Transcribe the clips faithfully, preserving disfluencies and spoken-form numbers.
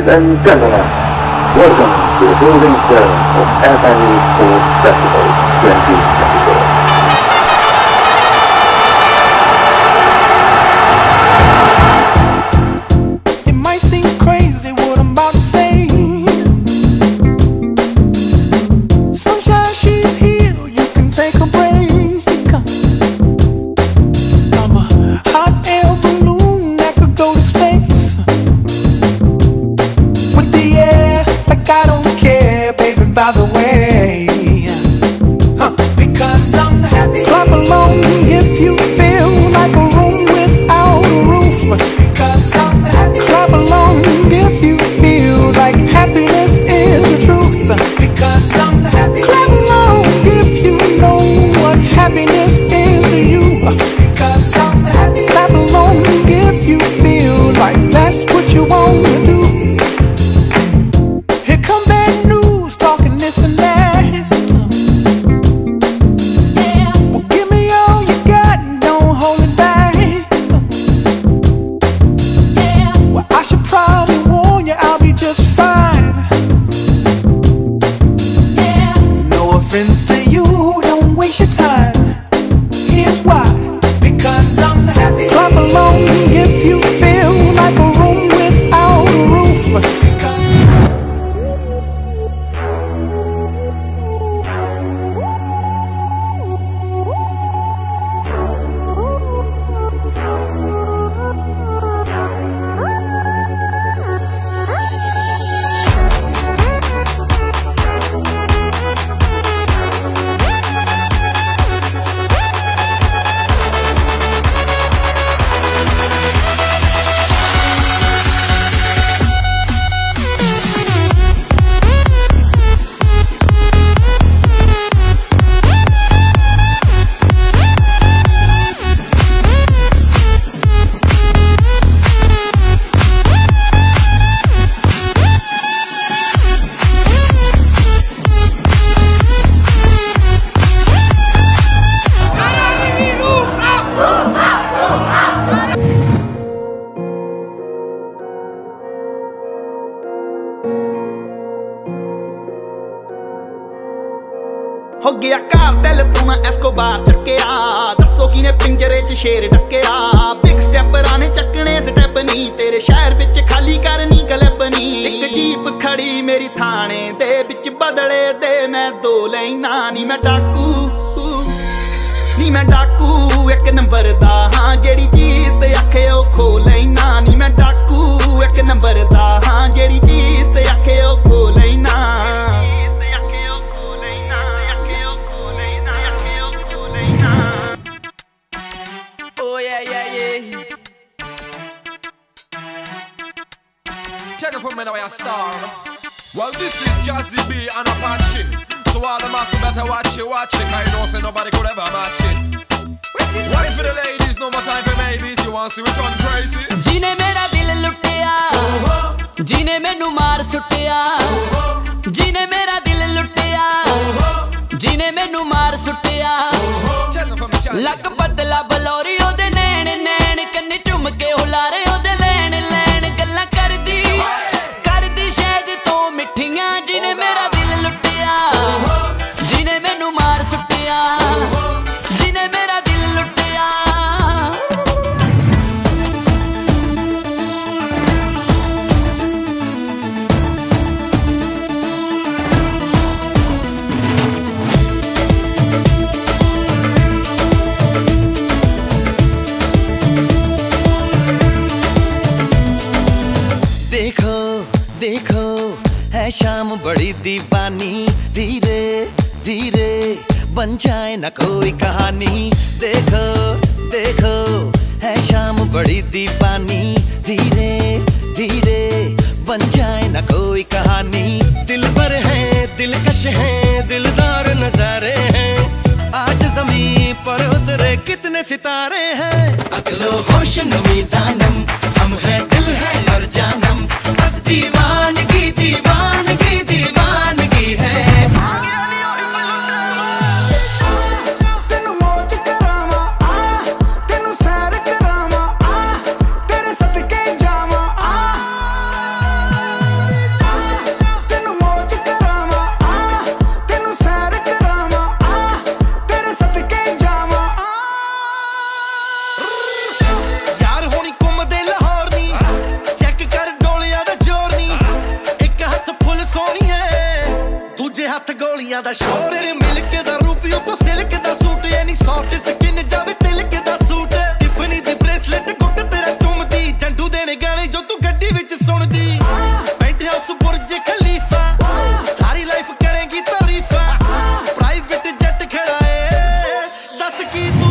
Ladies and gentlemen, welcome to the closing ceremony of F N E Sports Festival twenty twenty-four. By the way, huh. Because I'm happy. Clap along if you feel like a room without a roof. Because I'm happy. Clap along if you feel like happiness is the truth. Because I'm happy. Clap along if you know what happiness is to you. Because I'm happy. Clap along if you feel like that's what you want to do. Here come bad news, talking this and that. Yeah. Well, give me all you got and don't hold it back. Yeah. Well, I should probably warn you, I'll be just fine. Yeah. No offense to you, don't waste your time. Here's why. Because I'm happy. Clap along if you feel like a room without a roof. हो गया cartel तू मैं Escobar चक्या दसो किने पिंजरे च शेर डकया बिग स्टेप राने चकने स्टेप नी तेरे शहर बिच खाली करनी गलब नी एक जीप खड़ी मेरी थाने दे बिच बदले दे मैं दो लाइना नी मैं डाकू नी मैं डाकू एक नंबर दा हां जेड़ी चीज ते आखे ओ खो लेना नी मैं डाकू एक नंबर दा हां जेड़ी चीज ते आखे ओ खो लेना From when I star. Well, this is Jazzy B and Apache. So all the massive better watch it, watch it. Cause you know say nobody could ever match it. One for the ladies, no more time for babies. You want to see it on crazy? जीने मेरा दिल लुटिया, जीने मैनू मार सुटिया. जीने मेरा दिल लुटिया, जीने मैनू मार सुटिया. लक बदला बलौरी ओदे नैन नैन कन्ने चुम के हुलारे ओदे लैन लैन गल्ला करदी करदी शायद तो मिठियां. जिने मेरा दिल लुटिया, जिने मैनू मार सुटिया. जिने मेरा दिल लुटिया. देखो देखो है शाम बड़ी दीवानी. धीरे धीरे बन जाए न कोई कहानी. देखो देखो है शाम बड़ी दीवानी. धीरे धीरे बन जाए न कोई कहानी. दिल पर है दिलकश है दिलदार नजारे हैं. आज जमीन पर उतरे कितने सितारे हैं. अकलो होश नमी दानम हम है दिल है और जानम. बस दीवानगी दीवानगी दीवानगी है. कुड़ियां दा शो तेरे मिल्क दा रूपियों तो सिल्क दा सूट यानी सॉफ्ट स्किन जावे तिलक दा सूट टिफनी दी ब्रेसलेट गुੱਟ तेरा चुमदी जंडू देने गाने जो तू गड्डी विच सुनदी पेंट हाउस बुर्ज खलीफा सारी लाइफ करेंगी तारीफा प्राइवेट जेट खड़ा है दस की तू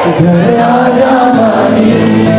घर आजा माही